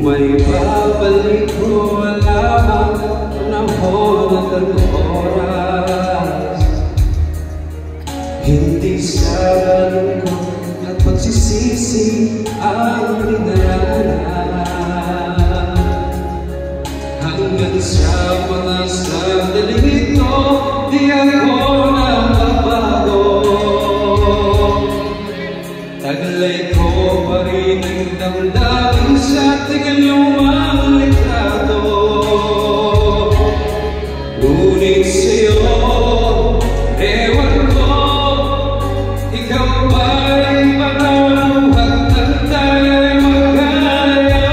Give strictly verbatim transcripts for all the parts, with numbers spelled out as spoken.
may babalik ko lamang panahon at ang oras. Hindi sa lungkot at pagsisisi ang dinaanan, hanggang sa mga sandaling ito di ako nababago. Taglay ko pa rin ang damdamin sa tigalumang litrato. Ngunit sa'yo, ewan ko, ikaw ba'y panaluhat at tayo'y magkalayo?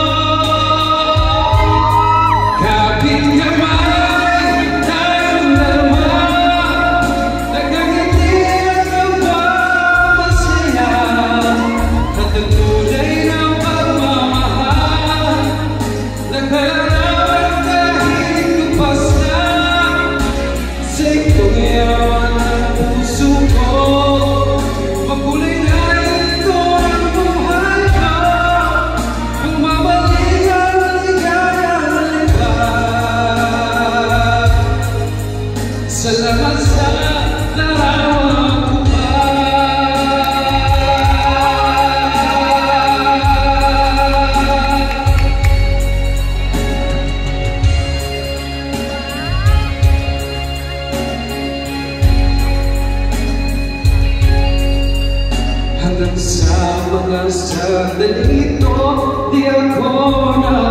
Kapit kamay, tayong dalawa, nagkangiti at nagpapasaya, at ang tunay ng pagmamahal nagkalarawan kahit lupas na sa itong yawan ng puso ko. Makulay na ito ang buhay ko, kung mabalik ang ligaya ng lipat. Salamat sa larawan ko pa. Hanggang sa mga sandaling ito, di ako na